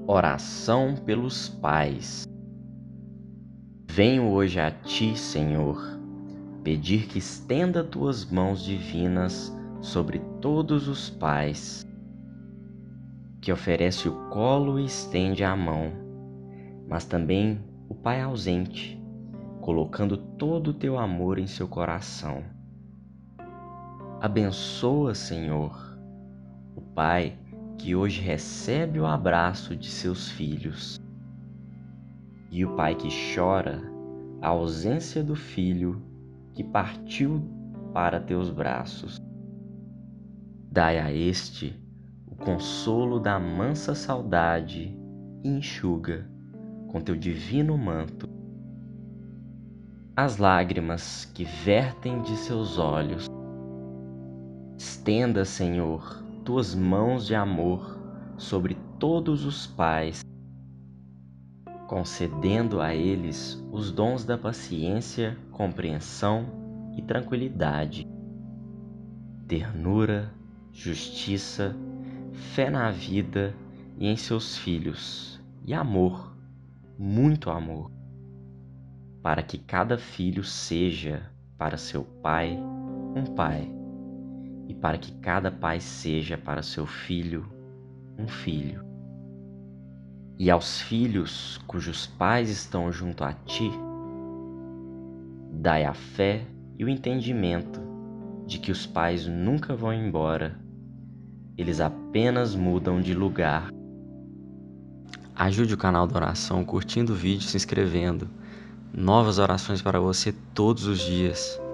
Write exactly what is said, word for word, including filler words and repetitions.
Oração pelos pais. Venho hoje a ti, Senhor, pedir que estenda tuas mãos divinas sobre todos os pais, que oferece o colo e estende a mão, mas também o pai ausente, colocando todo o teu amor em seu coração. Abençoa, Senhor, o pai que hoje recebe o abraço de seus filhos, e o pai que chora a ausência do filho que partiu para teus braços. Dai a este o consolo da mansa saudade e enxuga com teu divino manto as lágrimas que vertem de seus olhos. Estenda, Senhor, tuas mãos de amor sobre todos os pais, concedendo a eles os dons da paciência, compreensão e tranquilidade, ternura, justiça, fé na vida e em seus filhos, e amor, muito amor, para que cada filho seja para seu pai um pai, e para que cada pai seja para seu filho um filho. E aos filhos cujos pais estão junto a ti, dai a fé e o entendimento de que os pais nunca vão embora, eles apenas mudam de lugar. Ajude o canal da oração curtindo o vídeo e se inscrevendo. Novas orações para você todos os dias.